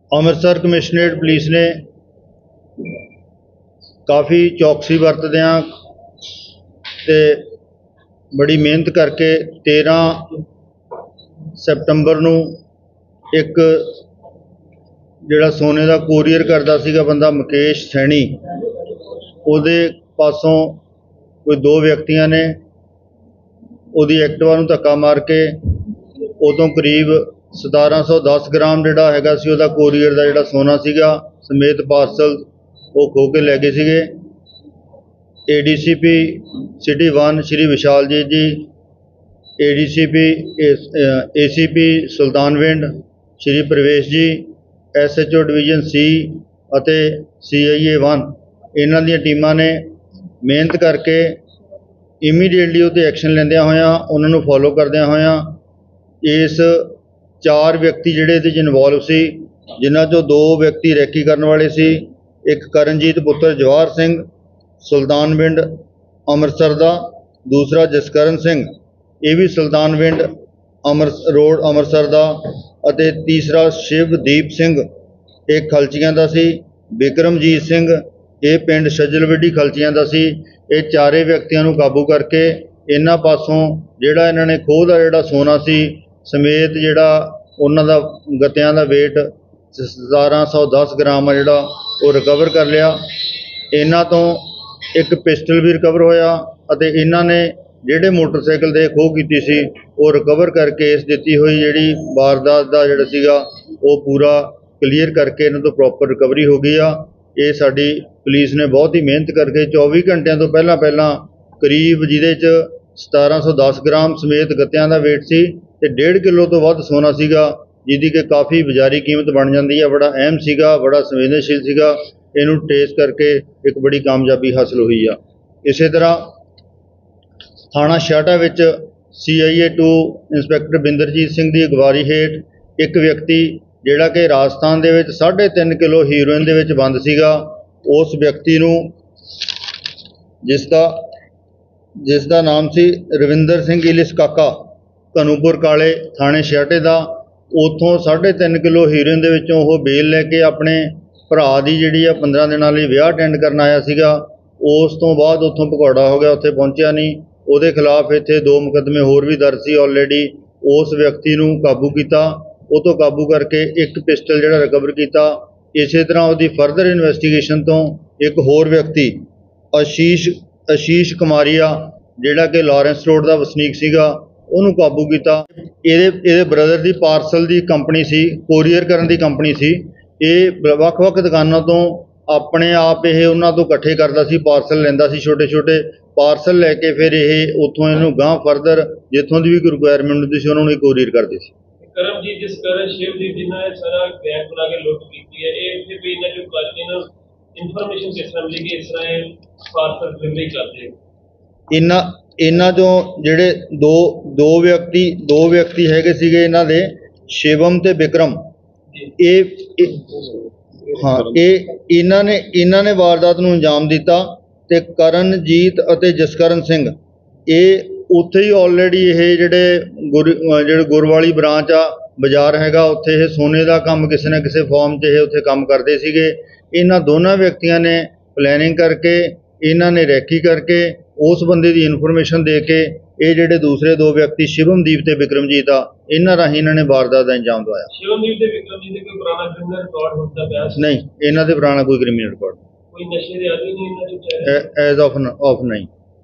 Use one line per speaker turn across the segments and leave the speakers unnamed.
Amritsar commissionerate police ਨੇ काफ़ी चौकसी वरतदियां ते बड़ी मेहनत करके 13 सैप्टेंबर नूं एक जिहड़ा सोने का कोरीयर करता सीगा बंदा मुकेश सैनी उहदे पासों कोई दो व्यक्तियों ने उहदी एक्टिवा नूं धक्का मार के उतों करीब 1710 ग्राम जिहड़ा हैगा सी उहदा कोरीयर का जिहड़ा सोना सीगा समेत पार्सल वो खो के लै गए सीगे। ADCP city 1 Shri Vishaljit ji, ADCP ACP Sultanwind Shri Pravesh ji, SHO division C अते CIA 1 इन्हां दी टीमां ने मेहनत करके इमीडिएटली उत्ते एक्शन लैंदियां होइयां उन्हां नूं फॉलो करदियां होइयां इस 4 व्यक्ति जिहड़े इहदे इनवॉल्व सी, जिन्हां चों 2 व्यक्ति रैकी करन वाले सी, एक करणजीत पुत्र जवाहर सिंह सुल्तानविंड अमृतसर का, दूसरा जसकरण सिंह ये भी सुल्तानविंड रोड अमृतसर का, अते तीसरा शिवदीप सिंह एक खलचियां का सी, बिक्रमजीत सिंह ये पिंड छजलवड्डी खलचियां का सी। ये चारे व्यक्तियों को काबू करके इन्हां पासों जिहड़ा इन्हां ने खोह दा जिहड़ा सोना सी समेत जिहड़ा उन्हां दा गत्तियां दा वेट 1710 ग्राम जिहड़ा वो रिकवर कर लिया। इन्हां तो एक पिस्टल भी रिकवर होया अते इन्हां ने जिहड़े मोटरसाइकिल ते खोह कीती सी वो रिकवर करके केस दित्ती हुई जिहड़ी वारदात दा जिहड़ा सीगा वो पूरा क्लीयर करके इन्हां तो प्रॉपर रिकवरी हो गई आ। ये साडी पुलिस ने बहुत ही मेहनत करके 24 घंटिया तो पहला करीब जिहदे च 1710 ग्राम समेत गत्तियां दा वेट सी ते 1.5 किलो तो वध सोना सीगा, जिहदी कि काफ़ी बाजारी कीमत बन जाती है। बड़ा अहम सीगा, बड़ा संवेदनशील सीगा, इनू ट्रेस करके एक बड़ी कामयाबी हासिल हुई आ। इस तरह थाना छाटा विच CIA 2 इंस्पैक्टर बिंदरजीत सिंह की अगवारी हेठ एक व्यक्ति जिहड़ा कि राजस्थान दे विच 3.5 किलो हीरोइन दे विच बंद सीगा, उस व्यक्ति नूं जिसका नाम सी रविंदर सिंह इलिस काका कनूपुर काले थाने छाटे का, उतों 3.5 किलो हीरोइन दे विचों वो बेल लैके अपने भरा की जिहड़ी 15 दिनों लई विआह अटेंड करन आया सीगा। उस तो बाद उत्थों भगौड़ा हो गया, उत्थे पहुंचा नहीं। उहदे खिलाफ इत्थे 2 मुकदमे होर भी दर्ज सी ऑलरेडी। उस व्यक्ति नूं काबू किया, उह तों काबू करके एक पिस्टल जिहड़ा रिकवर किया। इस तरह उसकी फर्दर इन्वेस्टिगेशन तो एक होर व्यक्ति आशीष कुमारिया जिहड़ा कि लॉरेंस रोड का वसनीक सीगा उहनूं काबू किया। इहदे ब्रदर की पार्सल की कंपनी सी, कोरीयर करन दी कंपनी सी। ये वक्-वक् दुकानों तो अपने आप ये उन्हां तो इकट्ठे करता सी, पार्सल लैंदा सी, छोटे छोटे पार्सल लैके फिर ये उत्थों इहनूं गांह फर्दर जिथों की भी कोई रिक्वायरमेंट होंदी सी उन्होंने कोरीयर करते सी।
करमजीत जसकरण शिवदीप जिन्हां ने सारा बैंक बना के लुट की है, ये फिर भी इन्हां जो इन्हां इन्फॉर्मेशन किस तरह मिली कि इस तरह पार्सल डिलीवरी करते हैं।
इन्हां चों जिहड़े दो व्यक्ति हैगे सीगे इन्हां दे शिवम ते विक्रम, हाँ इन्हां ने वारदात नूं अंजाम दिता। ते करणजीत अते जसकरण सिंह ये उत्थे ही ऑलरेडी ये जिहड़े गुरवाली ब्रांच आ बाजार हैगा उत्थे ये सोने का काम किसी न किसी फॉर्म च ये उत्थे काम करते सीगे। इन्हां दोनों व्यक्तियों ने प्लैनिंग करके इन्हां ने रैकी करके उस बंदे की इन्फॉर्मेशन दे के ये जिहड़े दूसरे 2 व्यक्ति शिवमदीप ते विक्रमजीत आ इन्हां राही इन्हां ने वारदात का अंजाम दवाया।
शिवमदीप ते विक्रमजीत दे कोई पुराना क्रिमिनल रिकॉर्ड होंदा पिया?
नहीं, इन्हां दे पुराना कोई क्रिमिनल रिकॉर्ड,
कोई नशे दे आदी नहीं इन्हां दे
एज ऑफ नहीं।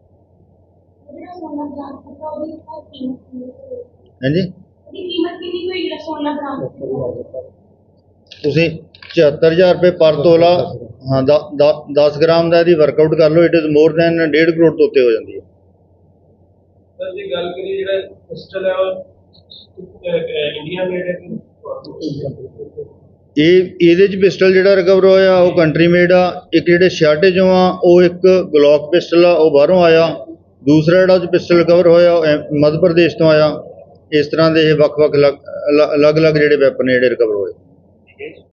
हाँ जी, तुसीं 74,000 रुपये पर तोला, हाँ 10 ग्राम का यदि वर्कआउट कर लो it is more than 1.5 crore तो उत्ते हो जाती है।
सर जी गल करिए जिहड़ा पिस्टल है इंडिया मेड है
ये पिस्टल जिहड़ा रिकवर होया वो कंट्री मेड आ। एक जिहड़े छाटे चों आ वो एक ग्लॉक पिस्टल आ वो बाहरों आया, दूसरा जिहड़ा पिस्टल रिकवर होया मध्य प्रदेश तो आया। इस तरह के वक्-वक् अलग अलग जिहड़े वैपन जिहड़े रिकवर होए।